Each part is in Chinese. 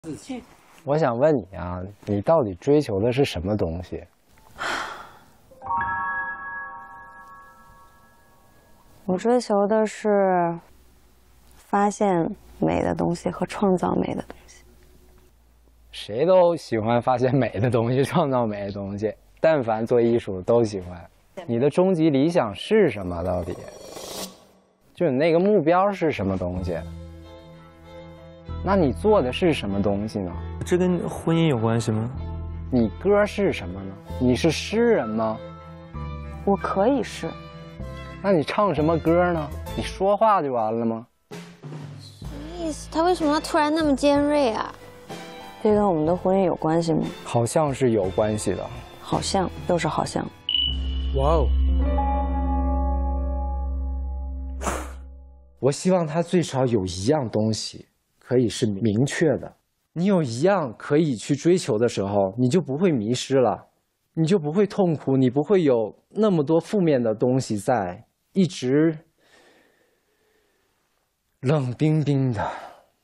我想问你啊，你到底追求的是什么东西？ 我追求的是发现美的东西和创造美的东西。 谁都喜欢发现美的东西，创造美的东西。但凡做艺术都喜欢。你的终极理想是什么？到底？就你那个目标是什么东西？那你做的是什么东西呢？ 这跟婚姻有关系吗？ 你歌是什么呢？你是诗人吗？ 我可以是。 那你唱什么歌呢？你说话就完了吗？ 什么意思？他为什么要突然那么尖锐啊？ 这跟我们的婚姻有关系吗？ 好像是有关系的。 好像，又是好像。 哇哦！我希望他最少有一样东西可以是明确的。你有一样可以去追求的时候，你就不会迷失了，你就不会痛苦，你不会有那么多负面的东西在一直冷冰冰的。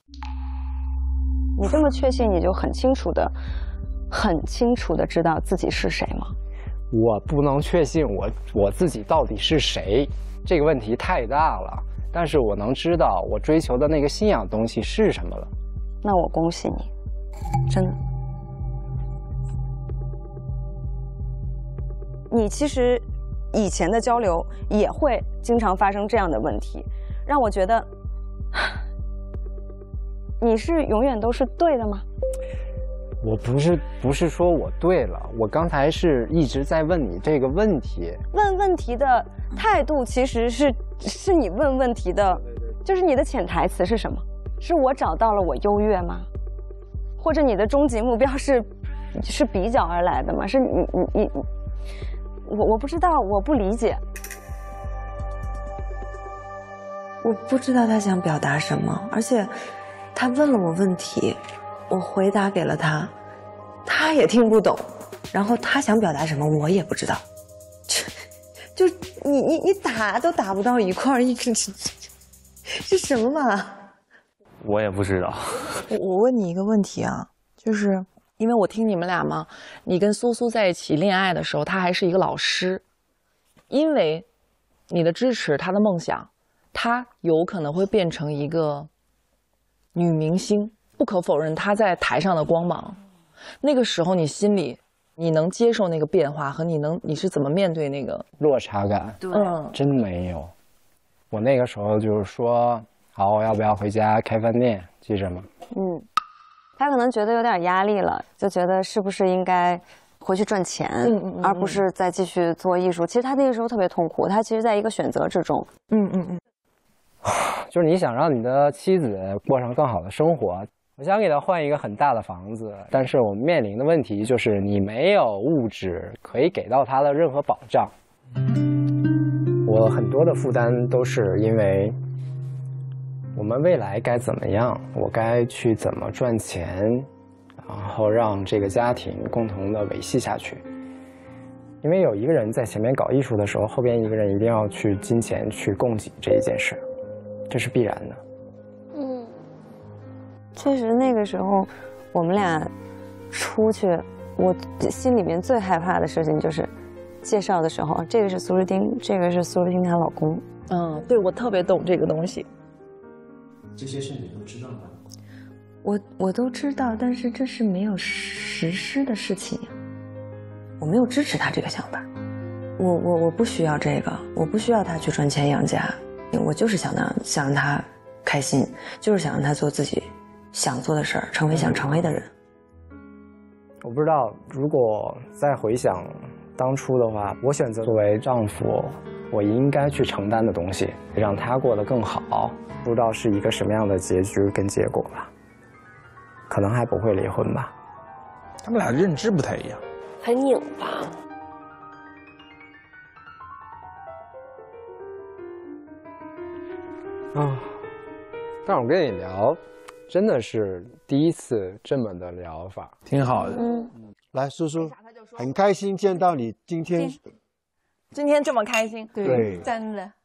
你这么确信，你就很清楚的知道自己是谁吗？ 我不能确信我自己到底是谁，这个问题太大了。但是我能知道我追求的那个信仰东西是什么了。 那我恭喜你，真的。你其实以前的交流也会经常发生这样的问题，让我觉得你是永远都是对的吗？ 我不是说我对了，我刚才是一直在问你这个问题。 问问题的态度其实是你问问题的，就是你的潜台词是什么？是我找到了我优越吗？或者你的终极目标是比较而来的吗？是你我不知道，我不理解。 我不知道他想表达什么，而且他问了我问题，我回答给了他，他也听不懂，然后他想表达什么我也不知道，就你打都打不到一块儿，这什么嘛？ 我也不知道。 我问你一个问题啊，就是因为我听你们俩嘛，你跟苏苏在一起恋爱的时候，他还是一个老师，因为你的支持，他的梦想，他有可能会变成一个女明星。不可否认，她在台上的光芒。那个时候，你心里你能接受那个变化，和你是怎么面对那个落差感？ 对， 真没有。我那个时候就是说，好，我要不要回家开饭店？记着吗？ 他可能觉得有点压力了，就觉得是不是应该回去赚钱，而不是再继续做艺术。其实他那个时候特别痛苦，他其实在一个选择之中。 就是你想让你的妻子过上更好的生活，我想给她换一个很大的房子，但是我们面临的问题就是你没有物质可以给到她的任何保障。我很多的负担都是因为我们未来该怎么样，我该去怎么赚钱，然后让这个家庭共同的维系下去。因为有一个人在前面搞艺术的时候，后边一个人一定要去金钱去供给这一件事，这是必然的。 确实那个时候我们俩出去，我心里面最害怕的事情就是介绍的时候，这个是苏诗丁，这个是苏诗丁她老公。 对，我特别懂这个东西。 这些事你都知道吗？ 我都知道，但是这是没有实施的事情呀。我没有支持他这个想法，我不需要这个，我不需要他去赚钱养家，我就是想让他开心，就是想让他做自己想做的事儿，成为想成为的人。 我不知道，如果再回想当初的话，我选择作为丈夫，我应该去承担的东西，让他过得更好，不知道是一个什么样的结局跟结果吧。可能还不会离婚吧。 他们俩认知不太一样， 很拧巴。 但我跟你聊，真的是第一次这么的聊法， 挺好的。 来，叔叔，很开心见到你今天这么开心， 对， 真的。